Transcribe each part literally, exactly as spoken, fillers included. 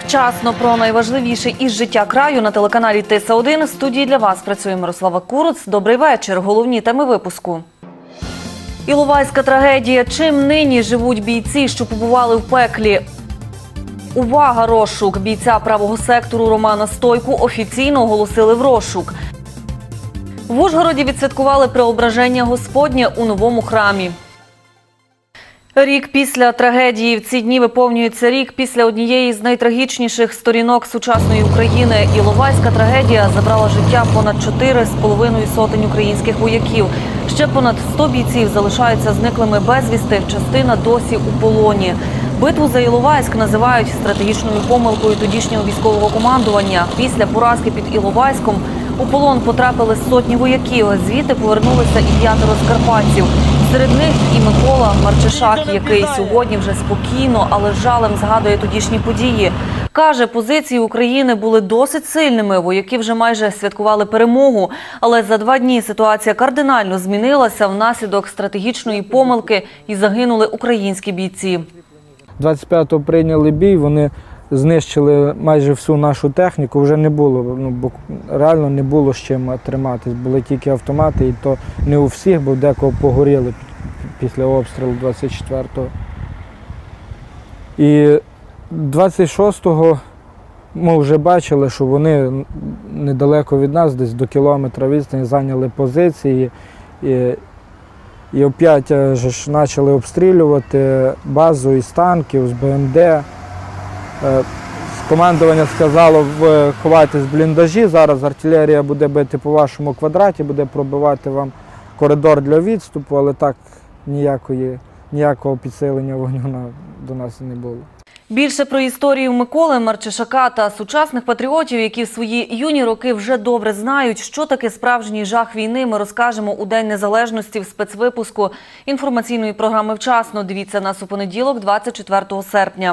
Вчасно про найважливіше із життя краю на телеканалі Тиса один. В студії для вас працює Мирослава Куруц. Добрий вечір. Головні теми випуску. Іловайська трагедія. Чим нині живуть бійці, що побували в пеклі? Увага, розшук. Бійця правого сектору Романа Стойку офіційно оголосили в розшук. В Ужгороді відсвяткували Преображення Господнє у новому храмі. Рік після трагедії. В ці дні виповнюється рік після однієї з найтрагічніших сторінок сучасної України. Іловайська трагедія забрала життя понад чотири з половиною сотень українських вояків. Ще понад сто бійців залишаються зниклими безвісти, частина досі у полоні. Битву за Іловайськ називають стратегічною помилкою тодішнього військового командування. Після поразки під Іловайськом у полон потрапили сотні вояків. Звідти повернулися і п'ятеро скарпатців. Серед них і Микола Марчишак, який сьогодні вже спокійно, але з жалем згадує тодішні події. Каже, позиції України були досить сильними, вояки вже майже святкували перемогу. Але за два дні ситуація кардинально змінилася внаслідок стратегічної помилки і загинули українські бійці. двадцять п'ятого прийняли бій, вони знищили майже всю нашу техніку, вже не було, ну, бо реально не було з чим триматись, були тільки автомати, і то не у всіх, бо декого погоріли після обстрілу двадцять четвертого. І двадцять шостого ми вже бачили, що вони недалеко від нас, десь до кілометра відстані, зайняли позиції, і, і опять ж почали обстрілювати базу із танків, з Б М Д. Командування сказало, ховайтесь в бліндажі, зараз артилерія буде бити по вашому квадраті, буде пробивати вам коридор для відступу, але так ніякої, ніякого підсилення вогню до нас не було. Більше про історію Миколи Марчишака та сучасних патріотів, які в свої юні роки вже добре знають, що таке справжній жах війни, ми розкажемо у День Незалежності в спецвипуску інформаційної програми «Вчасно». Дивіться нас у понеділок, двадцять четвертого серпня.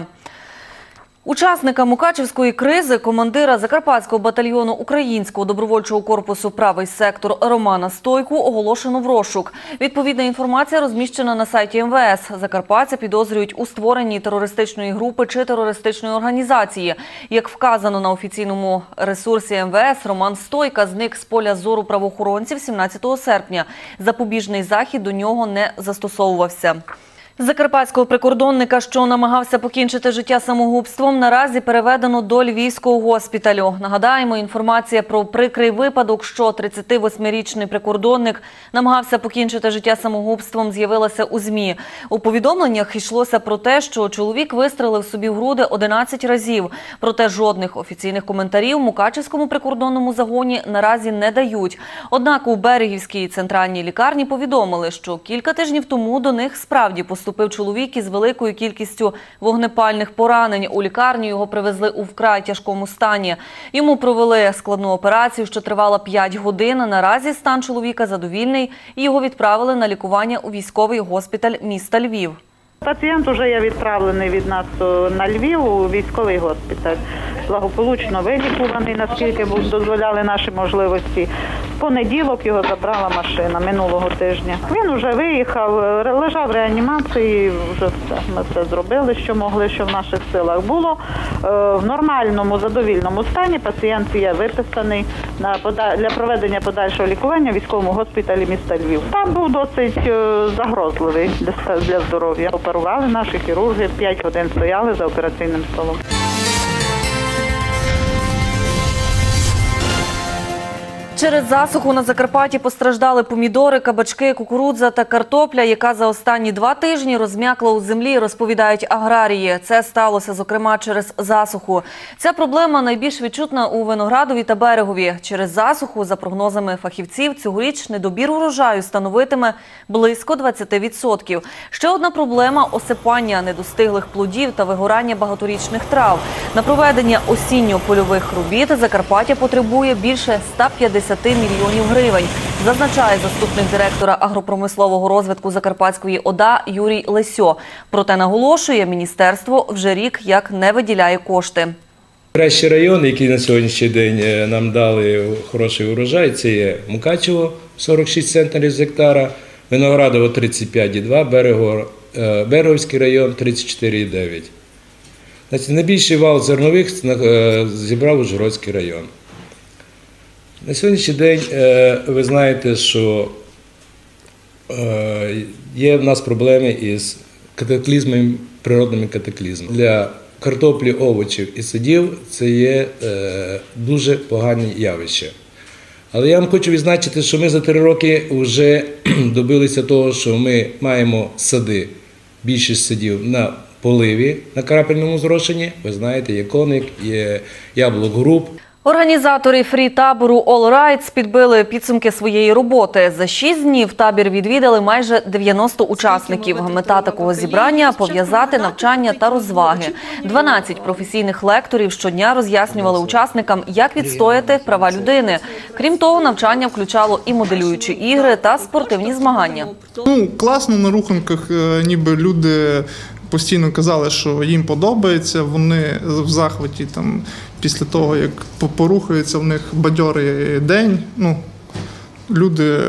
Учасника Мукачівської кризи, командира Закарпатського батальйону Українського добровольчого корпусу «Правий сектор» Романа Стойку оголошено в розшук. Відповідна інформація розміщена на сайті М В С. Закарпатця підозрюють у створенні терористичної групи чи терористичної організації. Як вказано на офіційному ресурсі М В С, Роман Стойка зник з поля зору правоохоронців сімнадцятого серпня. Запобіжний захід до нього не застосовувався. Закарпатського прикордонника, що намагався покінчити життя самогубством, наразі переведено до Львівського госпіталю. Нагадаємо, інформація про прикрий випадок, що тридцятивосьмирічний прикордонник намагався покінчити життя самогубством, з'явилася у ЗМІ. У повідомленнях йшлося про те, що чоловік вистрелив собі в груди одинадцять разів. Проте жодних офіційних коментарів Мукачівському прикордонному загоні наразі не дають. Однак у Берегівській центральній лікарні повідомили, що кілька тижнів тому до них справді поступили. Поступив чоловік із великою кількістю вогнепальних поранень. У лікарню його привезли у вкрай тяжкому стані. Йому провели складну операцію, що тривала п'ять годин. Наразі стан чоловіка задовільний і його відправили на лікування у військовий госпіталь міста Львів. Пацієнт вже є відправлений від нас на Львів у військовий госпіталь. Благополучно вилікуваний, наскільки дозволяли наші можливості. В понеділок його забрала машина минулого тижня. Він вже виїхав, лежав в реанімації, вже все, ми все зробили, що могли, що в наших силах було. В нормальному, задовільному стані пацієнт є виписаний для проведення подальшого лікування в військовому госпіталі міста Львів. Там був досить загрозливий для здоров'я. Оперували наші хірурги, п'ять годин стояли за операційним столом. Через засуху на Закарпатті постраждали помідори, кабачки, кукурудза та картопля, яка за останні два тижні розм'якла у землі, розповідають аграрії. Це сталося, зокрема, через засуху. Ця проблема найбільш відчутна у Виноградові та Берегові. Через засуху, за прогнозами фахівців, цьогоріч недобір урожаю становитиме близько двадцяти відсотків. Ще одна проблема – осипання недостиглих плодів та вигорання багаторічних трав. На проведення осінньо-польових робіт Закарпаття потребує більше ста п'ятдесяти мільйонів гривень, зазначає заступник директора агропромислового розвитку Закарпатської О Д А Юрій Лесьо. Проте наголошує, міністерство вже рік як не виділяє кошти. Кращий район, який на сьогоднішній день нам дали хороший урожай, це є Мукачево, сорок шість центнерів з гектара, Виноградово тридцять п'ять і два, Береговський район тридцять чотири і дев'ять. Значить, найбільший вал зернових е, зібрав Ужгородський район. На сьогоднішній день е, ви знаєте, що е, є в нас проблеми із катаклізмами, природними катаклізмами. Для картоплі, овочів і садів це є е, дуже погані явища. Але я вам хочу відзначити, що ми за три роки вже добилися того, що ми маємо сади, більшість садів на поливі, на крапельному зрошенні. Ви знаєте, є Коник, є Яблук Груп. Організатори фрі-табору All Rights підбили підсумки своєї роботи. За шість днів табір відвідали майже дев'яносто учасників. Мета такого зібрання – пов'язати навчання та розваги. дванадцять професійних лекторів щодня роз'яснювали учасникам, як відстояти права людини. Крім того, навчання включало і моделюючі ігри та спортивні змагання. Ну, класно на руханках, ніби люди постійно казали, що їм подобається, вони в захваті там, після того, як порухаються, в них бадьорий день. Ну, люди,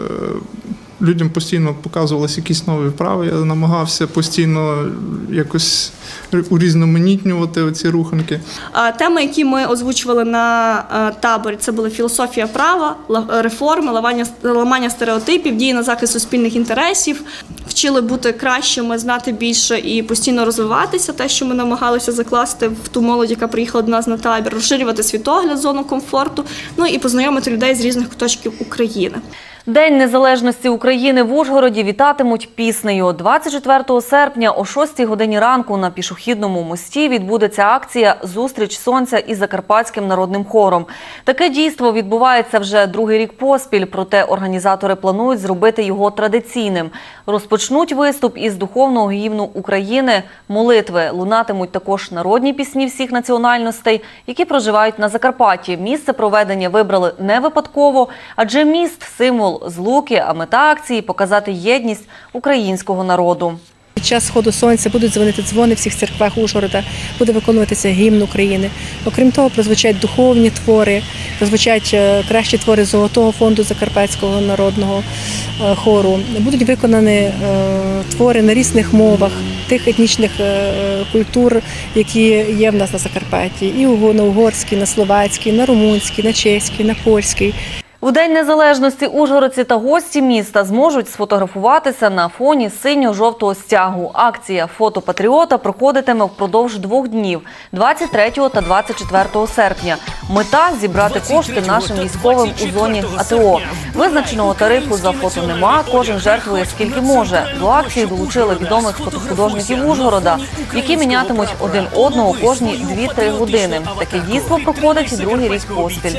людям постійно показувалися якісь нові вправи, я намагався постійно якось урізноманітнювати ці руханки. Теми, які ми озвучували на таборі, це були філософія права, реформи, ламання стереотипів, дії на захист суспільних інтересів. Вчили бути кращими, знати більше і постійно розвиватися, те, що ми намагалися закласти в ту молодь, яка приїхала до нас на табір, розширювати світогляд, зону комфорту, ну і познайомити людей з різних куточків України. День незалежності України в Ужгороді вітатимуть піснею. двадцять четвертого серпня о шостій годині ранку на пішохідному мості відбудеться акція «Зустріч сонця» із Закарпатським народним хором. Таке дійство відбувається вже другий рік поспіль, проте організатори планують зробити його традиційним. Розпочнуть виступ із духовного гімну України «Молитви». Лунатимуть також народні пісні всіх національностей, які проживають на Закарпатті. Місце проведення вибрали не випадково, адже міст – символ злуки, а мета акції – показати єдність українського народу. Під час сходу сонця будуть дзвонити дзвони в всіх церквах Ужгорода, буде виконуватися гімн України. Окрім того, прозвучать духовні твори, прозвучать кращі твори Золотого фонду Закарпатського народного хору. Будуть виконані твори на різних мовах, тих етнічних культур, які є в нас на Закарпатті. І на угорській, на словацькій, на румунській, на чеській, на польській. У День незалежності ужгородці та гості міста зможуть сфотографуватися на фоні синьо-жовтого стягу. Акція «Фото патріота» проходитиме впродовж двох днів – двадцять третього та двадцять четвертого серпня. Мета – зібрати кошти нашим військовим у зоні АТО. Визначеного тарифу за фото нема, кожен жертвує скільки може. До акції долучили відомих фотохудожників Ужгорода, які мінятимуть один одного кожні дві-три години. Таке дійство проходить і другий рік поспіль.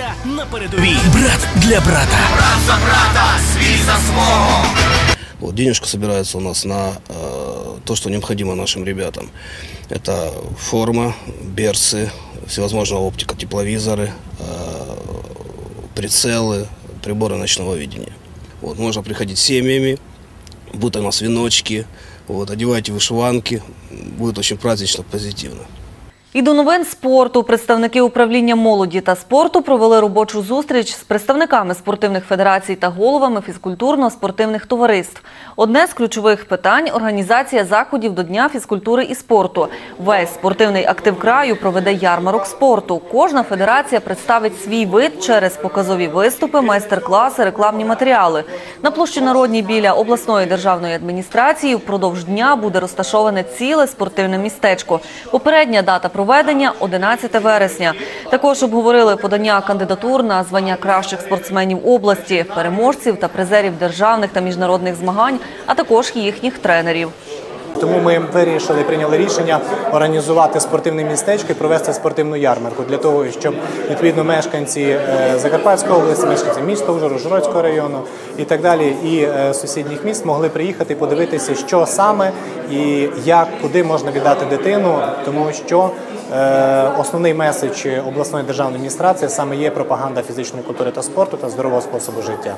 Брат для брата. Брат за брата, свій за свого. Вот, денежка собирается у нас на э, то, что необходимо нашим ребятам. Это форма, берцы, всевозможная оптика, тепловизоры, э, прицелы, приборы ночного видения. Вот, можно приходить с семьями, будут у нас веночки, вот, одевайте вышиванки, будет очень празднично, позитивно. І до новин спорту. Представники управління молоді та спорту провели робочу зустріч з представниками спортивних федерацій та головами фізкультурно-спортивних товариств. Одне з ключових питань – організація заходів до Дня фізкультури і спорту. Весь спортивний актив краю проведе ярмарок спорту. Кожна федерація представить свій вид через показові виступи, майстер-класи, рекламні матеріали. На площі Народній біля обласної державної адміністрації впродовж дня буде розташоване ціле спортивне містечко. Попередня дата проведення – одинадцяте вересня. Також обговорили подання кандидатур на звання кращих спортсменів області, переможців та призерів державних та міжнародних змагань, а також їхніх тренерів. Тому ми вирішили, прийняли рішення організувати спортивне містечко і провести спортивну ярмарку для того, щоб відповідно мешканці Закарпатської області, мешканці міста Ужгород, Ужгородського району і так далі, і сусідніх міст могли приїхати і подивитися, що саме і як, куди можна віддати дитину, тому що основний меседж обласної державної адміністрації саме є пропаганда фізичної культури та спорту та здорового способу життя.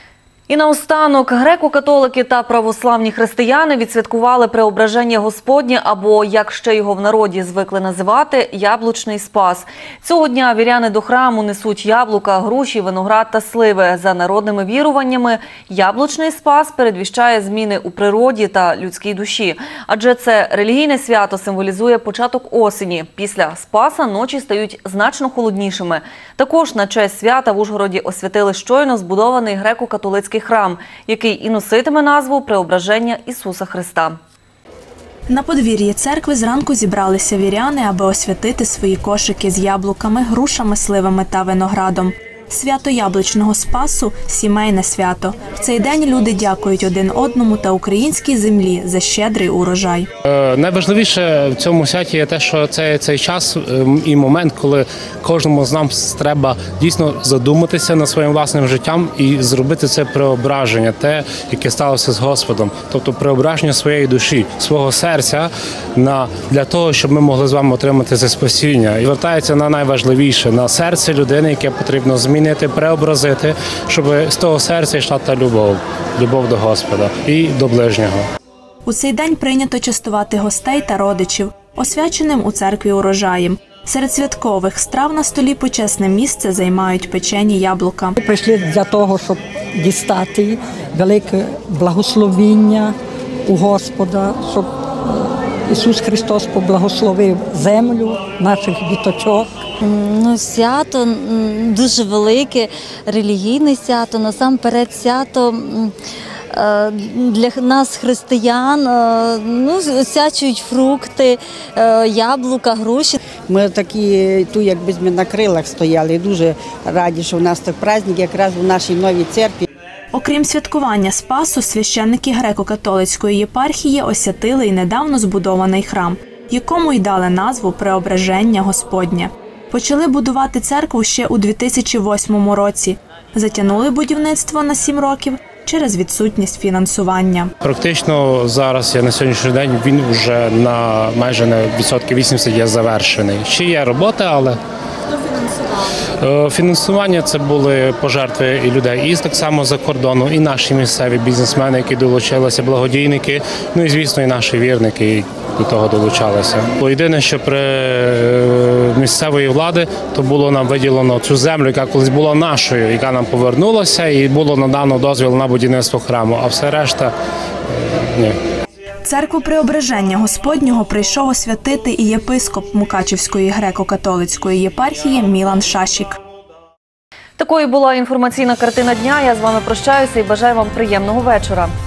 І наостанок, греко-католики та православні християни відсвяткували Преображення Господнє, або, як ще його в народі звикли називати, Яблучний Спас. Цього дня віряни до храму несуть яблука, груші, виноград та сливи. За народними віруваннями, Яблучний Спас передвіщає зміни у природі та людській душі. Адже це релігійне свято символізує початок осені. Після Спаса ночі стають значно холоднішими. Також на честь свята в Ужгороді освятили щойно збудований греко-католицький храм, який і носитиме назву Преображення Ісуса Христа. На подвір'ї церкви зранку зібралися віряни, аби освятити свої кошики з яблуками, грушами, сливами та виноградом. Свято Яблучного Спасу – сімейне свято. В цей день люди дякують один одному та українській землі за щедрий урожай. Е, найважливіше в цьому святі є те, що це цей час е, і момент, коли кожному з нас треба дійсно задуматися над своїм власним життям і зробити це преображення, те, яке сталося з Господом. Тобто преображення своєї душі, свого серця на, для того, щоб ми могли з вами отримати це спасіння. І вертається на найважливіше, на серце людини, яке потрібно змінити. Змінити, преобразити, щоб з того серця йшла та любов, любов до Господа і до ближнього. У цей день прийнято частувати гостей та родичів, освяченим у церкві урожаєм. Серед святкових страв на столі почесне місце займають печені яблука. Ми прийшли для того, щоб дістати велике благословіння у Господа, щоб Ісус Христос поблагословив землю наших діточок. Ну, свято дуже велике, релігійне свято, насамперед свято для нас, християн, ну, освячують фрукти, яблука, груші. Ми такі, тут якби ми на крилах стояли, дуже раді, що в нас так праздник якраз у нашій новій церкві. Окрім святкування Спасу, священники греко-католицької єпархії освятили й недавно збудований храм, якому й дали назву Преображення Господнє. Почали будувати церкву ще у дві тисячі восьмому році. Затягнули будівництво на сім років через відсутність фінансування. Практично зараз, я на сьогоднішній день, він вже на майже на відсотків вісімдесят є завершений. Ще є робота, але... Фінансування – це були пожертви і людей із так само за кордону, і наші місцеві бізнесмени, які долучилися, благодійники, ну і, звісно, і наші вірники, які до того долучалися. Єдине, що при місцевої влади, то було нам виділено цю землю, яка колись була нашою, яка нам повернулася, і було надано дозвіл на будівництво храму, а все решта – ні. Церкву Преображення Господнього прийшов освятити і єпископ Мукачівської греко-католицької єпархії Мілан Шашік. Такою була інформаційна картина дня. Я з вами прощаюся і бажаю вам приємного вечора.